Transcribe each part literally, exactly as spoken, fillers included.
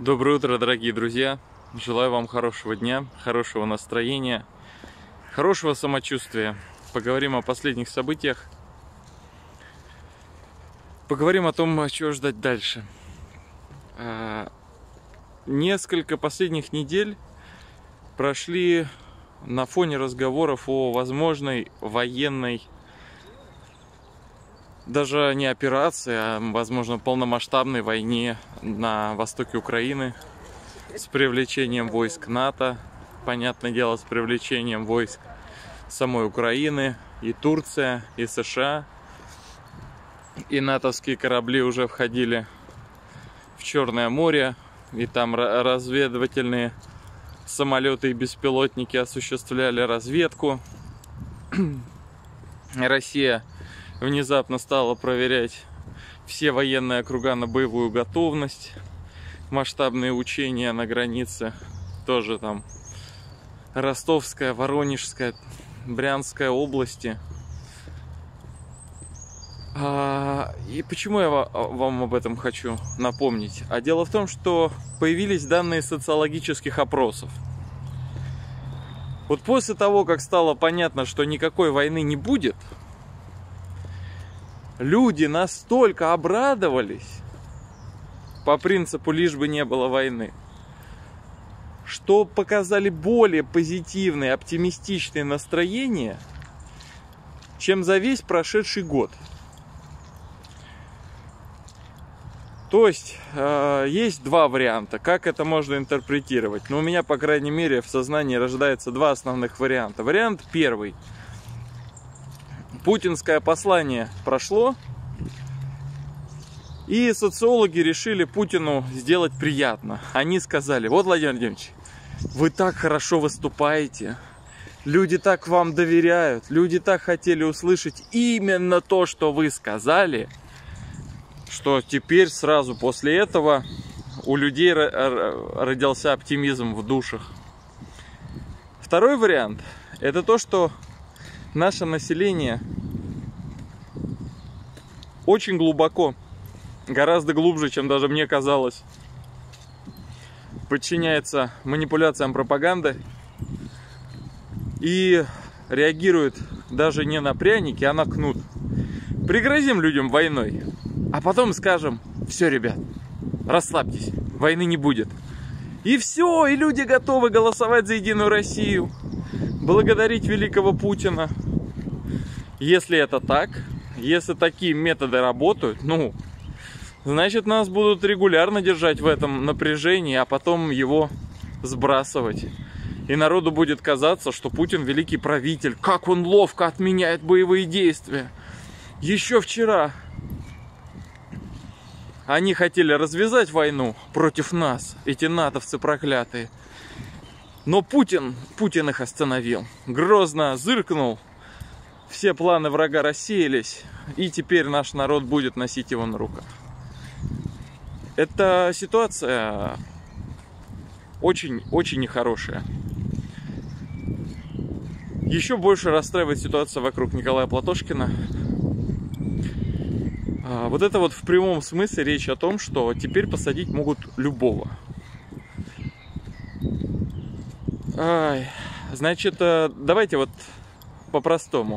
Доброе утро, дорогие друзья! Желаю вам хорошего дня, хорошего настроения, хорошего самочувствия. Поговорим о последних событиях. Поговорим о том, чего ждать дальше. Несколько последних недель прошли на фоне разговоров о возможной военной, даже не операции, а, возможно, полномасштабной войне на востоке Украины с привлечением войск НАТО, понятное дело, с привлечением войск самой Украины, и Турция, и США, и натовские корабли уже входили в Черное море, и там разведывательные самолеты и беспилотники осуществляли разведку. Россия внезапно стала проверять все военные округа на боевую готовность. Масштабные учения на границе тоже там Ростовская, Воронежская, Брянская области. И почему я вам об этом хочу напомнить? А дело в том, что появились данные социологических опросов. Вот после того, как стало понятно, что никакой войны не будет, люди настолько обрадовались, по принципу лишь бы не было войны, что показали более позитивные, оптимистичные настроения, чем за весь прошедший год. То есть, э, есть два варианта, как это можно интерпретировать. Но у меня, по крайней мере, в сознании рождается два основных варианта. Вариант первый. Путинское послание прошло, и социологи решили Путину сделать приятно. Они сказали: вот, Владимир Владимирович, вы так хорошо выступаете, люди так вам доверяют, люди так хотели услышать именно то, что вы сказали, что теперь сразу после этого у людей родился оптимизм в душах. Второй вариант – это то, что наше население очень глубоко, гораздо глубже, чем даже мне казалось, подчиняется манипуляциям пропаганды и реагирует даже не на пряники, а на кнут. Пригрозим людям войной, а потом скажем: все, ребят, расслабьтесь, войны не будет. И все, и люди готовы голосовать за Единую Россию, благодарить великого Путина. Если это так, если такие методы работают, ну, значит, нас будут регулярно держать в этом напряжении, а потом его сбрасывать. И народу будет казаться, что Путин великий правитель, как он ловко отменяет боевые действия. Еще вчера они хотели развязать войну против нас, эти натовцы проклятые. Но Путин, Путин их остановил. Грозно зыркнул, все планы врага рассеялись, и теперь наш народ будет носить его на руках. Эта ситуация очень-очень нехорошая. Еще больше расстраивает ситуация вокруг Николая Платошкина. Вот это вот в прямом смысле речь о том, что теперь посадить могут любого. Ай, значит, давайте вот по-простому.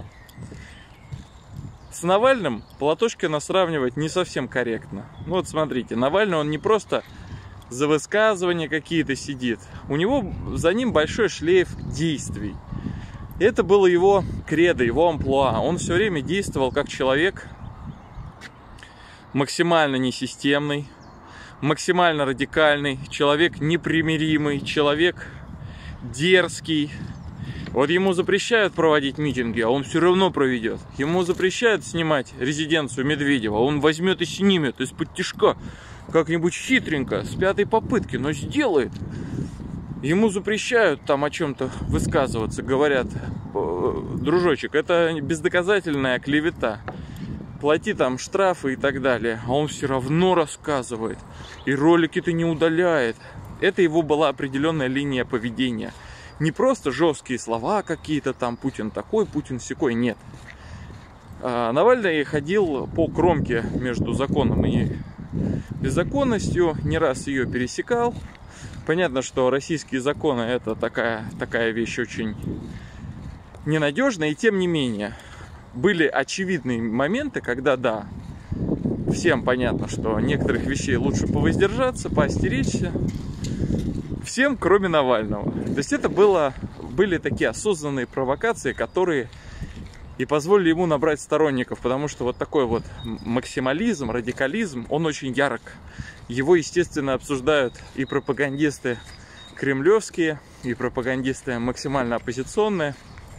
С Навальным Платошкина сравнивать не совсем корректно. Ну вот смотрите, Навальный, он не просто за высказывания какие-то сидит. У него, за ним большой шлейф действий. Это было его кредо, его амплуа. Он все время действовал как человек максимально несистемный, максимально радикальный, человек непримиримый, человек дерзкий. Вот ему запрещают проводить митинги, а он все равно проведет. Ему запрещают снимать резиденцию Медведева, а он возьмет и снимет из-под тишка, как-нибудь хитренько, с пятой попытки, но сделает. Ему запрещают там о чем-то высказываться, говорят: дружочек, это бездоказательная клевета, плати там штрафы и так далее. А он все равно рассказывает, и ролики-то не удаляет. Это его была определенная линия поведения. Не просто жесткие слова какие-то там: Путин такой, Путин сякой, нет. А Навальный ходил по кромке между законом и беззаконностью, не раз ее пересекал. Понятно, что российские законы это такая, такая вещь очень ненадежная, и тем не менее были очевидные моменты, когда да, всем понятно, что некоторых вещей лучше повоздержаться, поостеречься. Всем, кроме Навального. То есть это было, были такие осознанные провокации, которые и позволили ему набрать сторонников, потому что вот такой вот максимализм, радикализм, он очень ярок. Его, естественно, обсуждают и пропагандисты кремлевские, и пропагандисты максимально оппозиционные.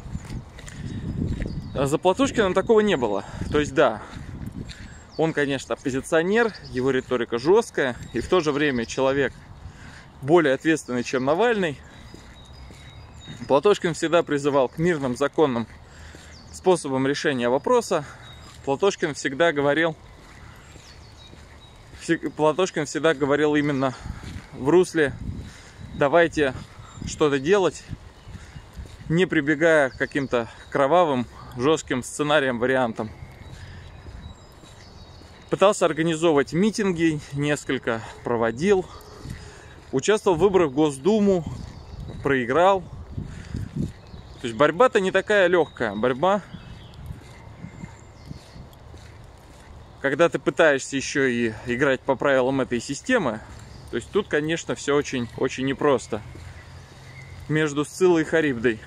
А за Платошкиным такого не было. То есть да, он, конечно, оппозиционер, его риторика жесткая, и в то же время человек более ответственный, чем Навальный. Платошкин всегда призывал к мирным, законным способам решения вопроса. Платошкин всегда говорил, Платошкин всегда говорил именно в русле давайте что-то делать, не прибегая к каким-то кровавым, жестким сценариям, вариантам. Пытался организовывать митинги, несколько проводил. Участвовал в выборах в Госдуму, проиграл. То есть борьба-то не такая легкая. Борьба, когда ты пытаешься еще и играть по правилам этой системы, то есть тут, конечно, все очень, очень непросто. Между Сциллой и Харибдой.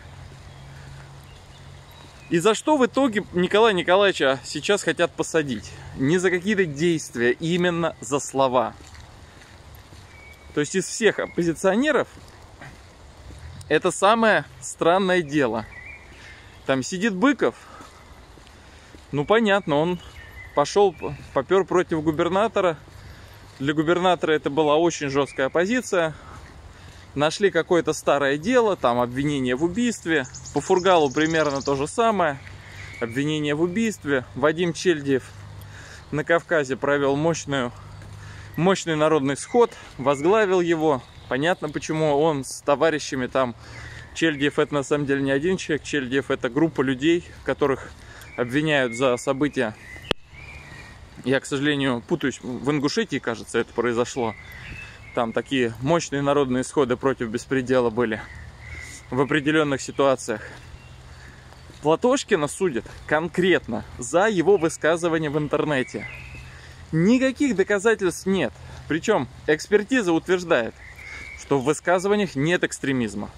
И за что в итоге Николая Николаевича сейчас хотят посадить? Не за какие-то действия, именно за слова. То есть из всех оппозиционеров это самое странное дело. Там сидит Быков. Ну понятно, он пошел, попер против губернатора. Для губернатора это была очень жесткая оппозиция. Нашли какое-то старое дело, там обвинение в убийстве. По Фургалу примерно то же самое. Обвинение в убийстве. Вадим Чельдиев на Кавказе провел мощную, мощный народный сход, возглавил его. Понятно, почему он с товарищами там. Чельдиев это на самом деле не один человек. Чельдиев это группа людей, которых обвиняют за события. Я, к сожалению, путаюсь. В Ингушетии, кажется, это произошло. Там такие мощные народные сходы против беспредела были в определенных ситуациях. Платошкина судят конкретно за его высказывания в интернете. Никаких доказательств нет. Причем экспертиза утверждает, что в высказываниях нет экстремизма.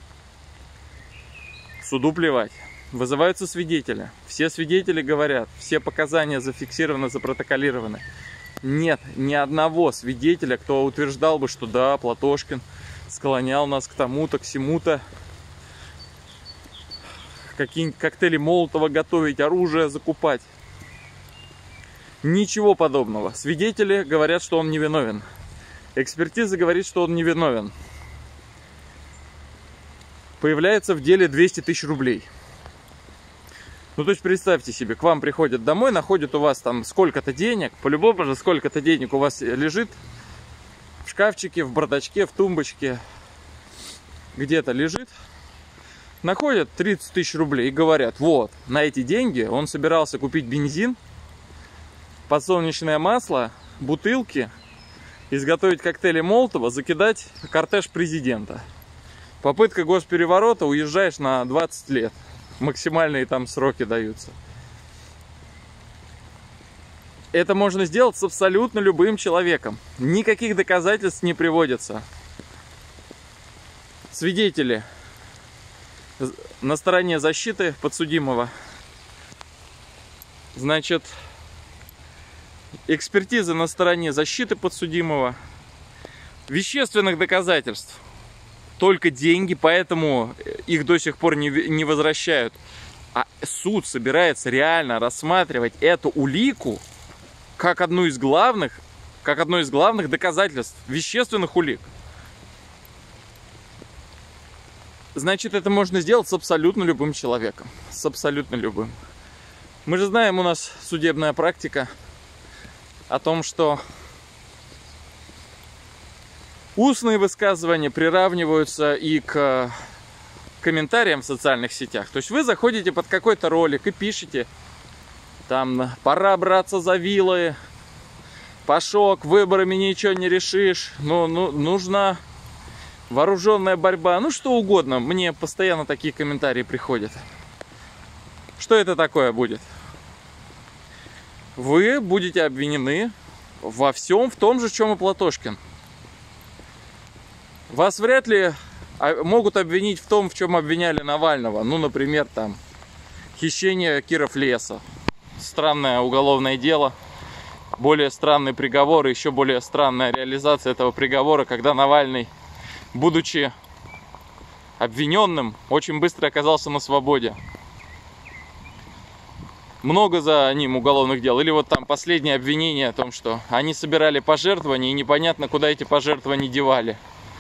Суду плевать. Вызываются свидетели. Все свидетели говорят, все показания зафиксированы, запротоколированы. Нет ни одного свидетеля, кто утверждал бы, что да, Платошкин склонял нас к тому-то, к сему-то. Какие-нибудь коктейли Молотова готовить, оружие закупать. Ничего подобного. Свидетели говорят, что он невиновен. Экспертиза говорит, что он невиновен. Появляется в деле двести тысяч рублей. Ну, то есть, представьте себе, к вам приходят домой, находят у вас там сколько-то денег, по-любому же сколько-то денег у вас лежит в шкафчике, в бардачке, в тумбочке, где-то лежит. Находят тридцать тысяч рублей и говорят, вот, на эти деньги он собирался купить бензин, подсолнечное масло, бутылки, изготовить коктейли Молотова, закидать кортеж президента. Попытка госпереворота, уезжаешь на двадцать лет. Максимальные там сроки даются. Это можно сделать с абсолютно любым человеком. Никаких доказательств не приводится. Свидетели на стороне защиты подсудимого. Значит, экспертиза на стороне защиты подсудимого. Вещественных доказательств только деньги, поэтому их до сих пор не, не возвращают. А суд собирается реально рассматривать эту улику как одну из главных, как одно из главных доказательств, вещественных улик. Значит, это можно сделать с абсолютно любым человеком. С абсолютно любым. Мы же знаем, у нас судебная практика о том, что устные высказывания приравниваются и к комментариям в социальных сетях. То есть вы заходите под какой-то ролик и пишете, там, пора браться за вилы, Пашок, выборами ничего не решишь. Ну, ну, нужна вооруженная борьба. Ну, что угодно. Мне постоянно такие комментарии приходят. Что это такое будет? Вы будете обвинены во всем, в том же, в чем и Платошкин. Вас вряд ли могут обвинить в том, в чем обвиняли Навального. Ну, например, там, хищение Кировлеса. Странное уголовное дело. Более странный приговор и еще более странная реализация этого приговора, когда Навальный, будучи обвиненным, очень быстро оказался на свободе. Много за ним уголовных дел. Или вот там последнее обвинение о том, что они собирали пожертвования и непонятно, куда эти пожертвования девали.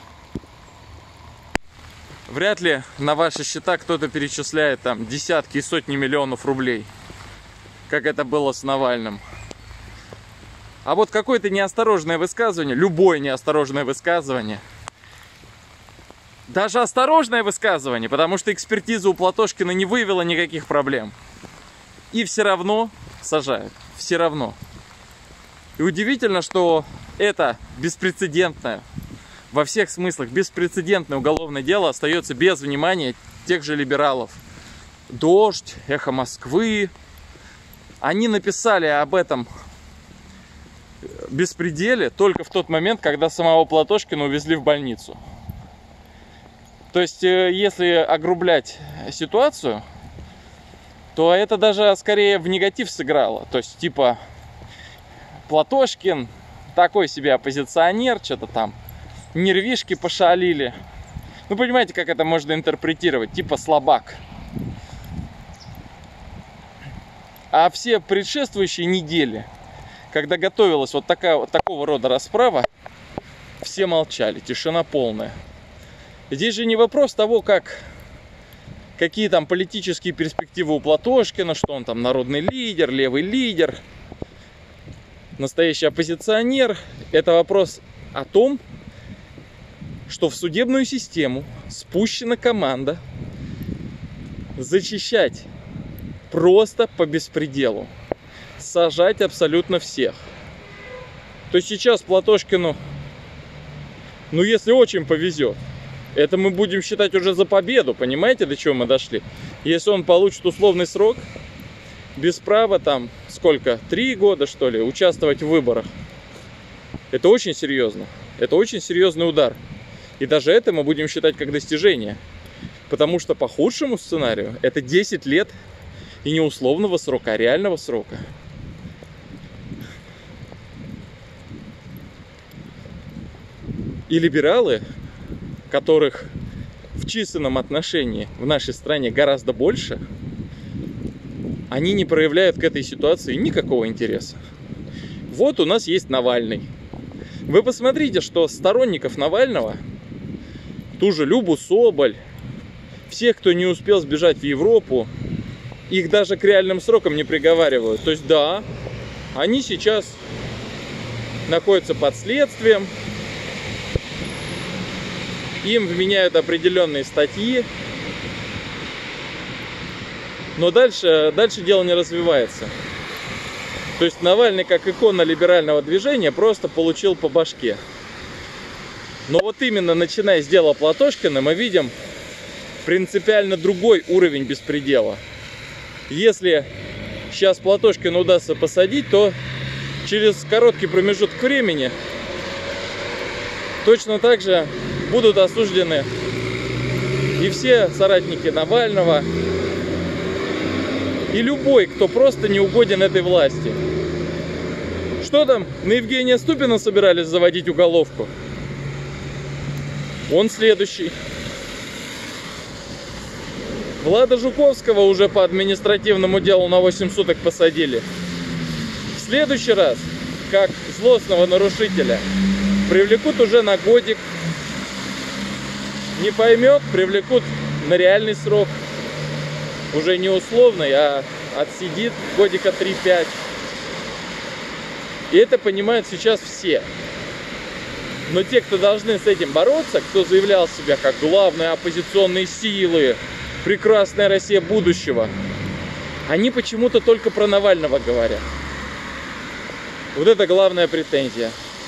Вряд ли на ваши счета кто-то перечисляет там десятки и сотни миллионов рублей, как это было с Навальным. А вот какое-то неосторожное высказывание, любое неосторожное высказывание, даже осторожное высказывание, потому что экспертиза у Платошкина не выявила никаких проблем, и все равно сажают, все равно. И удивительно, что это беспрецедентное, во всех смыслах беспрецедентное уголовное дело остается без внимания тех же либералов. Дождь, Эхо Москвы, они написали об этом беспределе только в тот момент, когда самого Платошкина увезли в больницу. То есть, если огрублять ситуацию, то это даже скорее в негатив сыграло. То есть, типа, Платошкин такой себе оппозиционер, что-то там, нервишки пошалили. Ну, понимаете, как это можно интерпретировать? Типа слабак. А все предшествующие недели, когда готовилась вот такая вот такого рода расправа, все молчали, тишина полная. Здесь же не вопрос того, как, какие там политические перспективы у Платошкина, что он там народный лидер, левый лидер, настоящий оппозиционер. Это вопрос о том, что в судебную систему спущена команда зачищать просто по беспределу. Сажать абсолютно всех. То есть сейчас Платошкину, ну если очень повезет, это мы будем считать уже за победу, понимаете, до чего мы дошли? Если он получит условный срок, без права там, сколько, три года что ли, участвовать в выборах, это очень серьезно. Это очень серьезный удар. И даже это мы будем считать как достижение. Потому что по худшему сценарию это десять лет и не условного срока, а реального срока. И либералы, которых в численном отношении в нашей стране гораздо больше, они не проявляют к этой ситуации никакого интереса. Вот у нас есть Навальный. Вы посмотрите, что сторонников Навального, ту же Любу Соболь, всех, кто не успел сбежать в Европу, их даже к реальным срокам не приговаривают. То есть да, они сейчас находятся под следствием, им вменяют определенные статьи, но дальше, дальше дело не развивается. То есть Навальный, как икона либерального движения, просто получил по башке. Но вот именно начиная с дела Платошкина, мы видим принципиально другой уровень беспредела. Если сейчас Платошкина удастся посадить, то через короткий промежуток времени точно так же будут осуждены и все соратники Навального, и любой, кто просто не угоден этой власти. Что там, на Евгения Ступина собирались заводить уголовку? Он следующий. Влада Жуковского уже по административному делу на восемь суток посадили. В следующий раз, как злостного нарушителя, привлекут уже на годик. Не поймет, привлекут на реальный срок. Уже не условный, а отсидит годика три-пять. И это понимают сейчас все. Но те, кто должны с этим бороться, кто заявлял себя как главные оппозиционные силы, прекрасная Россия будущего, они почему-то только про Навального говорят. Вот это главная претензия.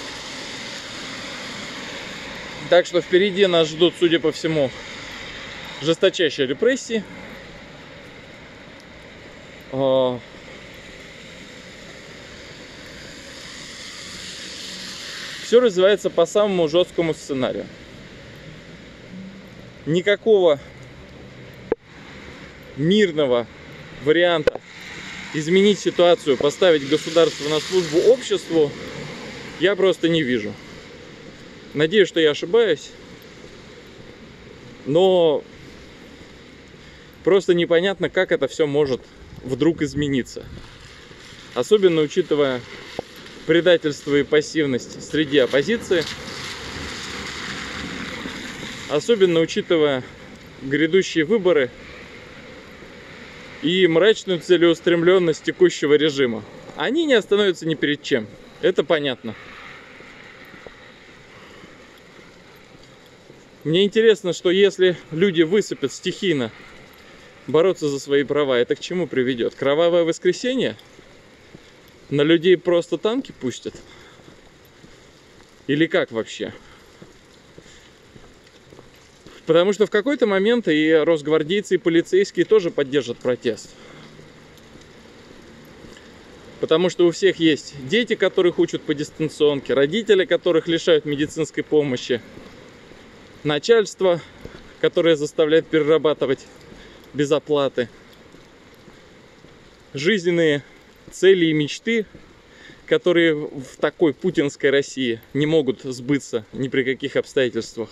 Так что впереди нас ждут, судя по всему, жесточайшие репрессии. Все развивается по самому жесткому сценарию. Никакого мирного варианта изменить ситуацию, поставить государство на службу обществу я просто не вижу. Надеюсь, что я ошибаюсь, но просто непонятно, как это все может вдруг измениться. Особенно учитывая предательство и пассивность среди оппозиции. Особенно учитывая грядущие выборы и мрачную целеустремленность текущего режима. Они не остановятся ни перед чем. Это понятно. Мне интересно, что если люди высыпят стихийно бороться за свои права, это к чему приведет? Кровавое воскресенье? На людей просто танки пустят? Или как вообще? Потому что в какой-то момент и росгвардейцы, и полицейские тоже поддержат протест. Потому что у всех есть дети, которых учат по дистанционке, родители, которых лишают медицинской помощи, начальство, которое заставляет перерабатывать без оплаты, жизненные цели и мечты, которые в такой путинской России не могут сбыться ни при каких обстоятельствах.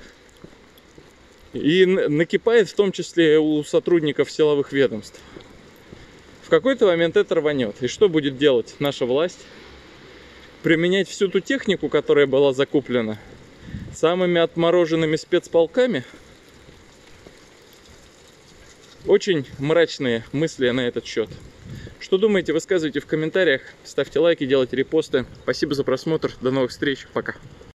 И накипает в том числе у сотрудников силовых ведомств. В какой-то момент это рванет. И что будет делать наша власть? Применять всю ту технику, которая была закуплена самыми отмороженными спецполками? Очень мрачные мысли на этот счет. Что думаете, высказывайте в комментариях, ставьте лайки, делайте репосты. Спасибо за просмотр, до новых встреч, пока.